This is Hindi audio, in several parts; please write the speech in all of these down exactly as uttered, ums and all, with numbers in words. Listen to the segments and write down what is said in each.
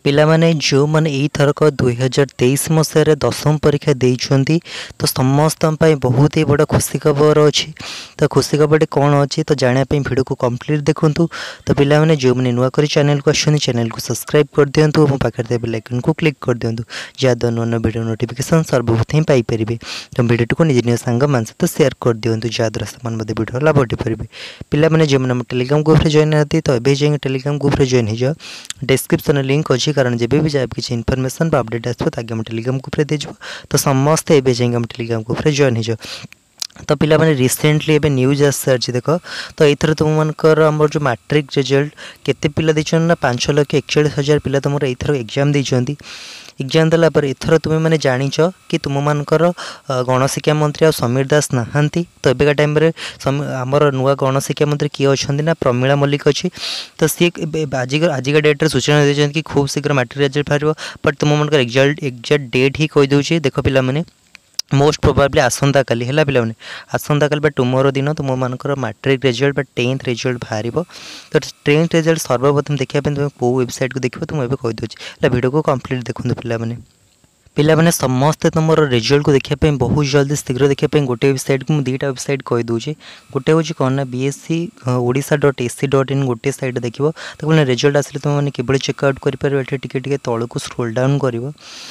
पिला माने जो मैंने यथरक दुई हजार तेईस मसीह दशम परीक्षा देइछंती तो समस्त बहुत ही बड़ा खुशी खबर अच्छी। तो खुशी खबर कौन अच्छी तो जानापी भिडियो को कंप्लीट देखूँ। तो पिला माने जो मैंने नुआ कर चैनल को आसुँच चैनल को सब्सक्राइब कर दिंतु और पाखे बेल आइकन को क्लिक कर दिंतु जहाँद्वारा नुआ नुआ भिडियो नोटिफिकेशन सर्वप्रथम पाइपर। तो भिडियो को निज निज सांग मान सहित सेयार कर दिंतु जहाँद्वारा से भिडियो लाभ उठाइपारे। पिला माने जो मैंने टेलीग्राम ग्रुप में जॉइन होती तो ये जाए टेलीग्राम ग्रुप में जॉइन हो डिस्क्रिप्शन लिंक अच्छी कारण जब भी जब किसी इनफर्मेशन अपडेट आसो तो आगे टेलीग्राम ग्रुप में दीजिए। तो समस्ते एवं जाए टेलीग्राम ग्रुप में जॉइन हो। तो पिला माने रिसेंटली एवं न्यूज आस सारी देख तो ये तुम मनकर आम जो मैट्रिक रिजल्ट केते पिला देछन ना पाँच लक्ष एकचाश हजार पिला तुम एथर एग्जाम देछंती। एग्जाम देला पर एथर तुम मैंने जानिच कि तुम मानकर गणशिक्षा मंत्री आ समीर दास नहांती। तो एବେका टाइम रे आमर नुआ गणशिक्षा मंत्री किए अच्छा ना प्रमीला मल्लिक अच्छी। तो सी आज आजिका डेट्रे सूचना देते कि खूब शीघ्र मैट्रिक रिजल्ट बाहर बट तुम मनकर एग्जाल्ट एग्जाक्ट डेट ही कहीदे। देख पिला माने मोस्ट प्रोबाब्ली आसंता काली है पिला आसंता काली टुमोर दिन तुम मानकर मैट्रिक रिजल्ट टेन्थ रिजल्ट बाहर। तो टेन्थ रिजल्ट सर्वप्रथम देखा तुम कौ वेबसाइट को देखो तो मुझे कहीदे वीडियो को कंप्लीट देखो। पिला माने पिला माने समस्ते तुम रिजल्ट को देखापी बहुत जल्दी शीघ्र देखापी गोटे वेबसाइट को मुझे दुईटा वेबसाइट कहीदे। गोटे हूँ कौन ना BSC Odisha dot AC dot in गोटे साइट देख तो रिजल्ट आसे तुमने केवल चेकआउट करें टे तौक स्क्रोल डाउन कर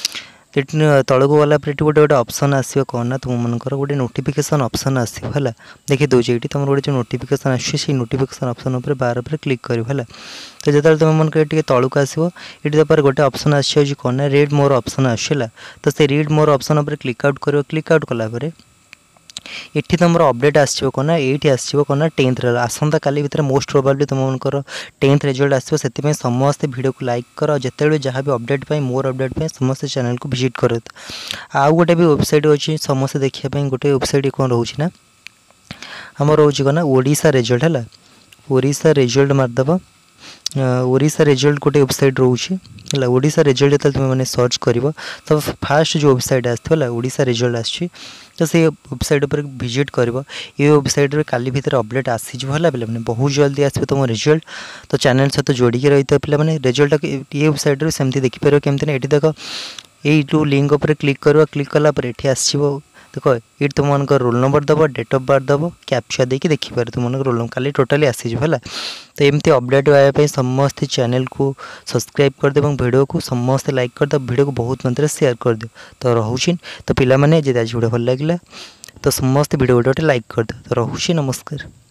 तौक गला गोटे गोटे ऑप्शन आसो कौन ना तुम मनकर गोटे नोटिफिकेशन ऑप्शन आसो है देखी दूसरी ये तुम गोटे जो नोटिफिकेशन आस नोटिफिकेशन ऑप्शन उपर बार बार क्लिक कर। तो जो तुम मन कर तौक आसो ये गोटे ऑप्शन आस कौन ना रीड मोर ऑप्शन आसला। तो से रीड मोर ऑप्शन उपर क्लिक आउट कर क्लिक आउट कलापर ये तुम अपडेट आसो कौन ना ये आसो कौन ना टेन्थ आसंता काली भितर मोस्ट प्रोबाब्ली तुम मनकर टेन्थ रिजल्ट आसो। से समस्ते वीडियो को लाइक कर जिते जहाँ भी अपडेट मोर अपडेट समस्त चैनल को विजिट कर। आउ गोटे भी वेबसाइट अच्छी समस्त देखापी गोटे वेबसाइट कौन रोच ना आम रोच कौन ना ओडिशा रिजल्ट है ओडिशा रिजल्ट मारदेव ओडिशा रिजल्ट गोटे वेबसाइट रोचे है ओडिशा रिजल्ट जो तुम मैंने सर्च कर तो फास्ट जो वेबसाइट आसला ओडिशा रिजल्ट आसी। तो से वेबसाइट पर विजिट कर ये वेबसाइट काली भितर अपडेट आसीज है पे बहुत जल्दी आसो तुम रिजल्ट। तो चैनल सहित जोड़ी रही था पे रिजल्ट ये वेबसाइट सेमती देखिपार केमती ना ये देख ये लिंक उपर क्लिक कर क्लिक कलापर ये आसो देख ये तुम मन रोल नंबर दब डेट ऑफ बर्थ दब कैप्चा देकी देखिपारे तुम मन रोल नंबर काली टोटाली आसीज है। तो एमती अपडेट आने समस्त चैनल को सब्सक्राइब कर दे वीडियो को समस्त लाइक कर दे वीडियो को बहुत मात्रा शेयर कर दे। तो रोचे तो पिला माने जे आज वीडियो भल लगे तो समस्त वीडियो गोटे लाइक कर दे। तो रोचे नमस्कार।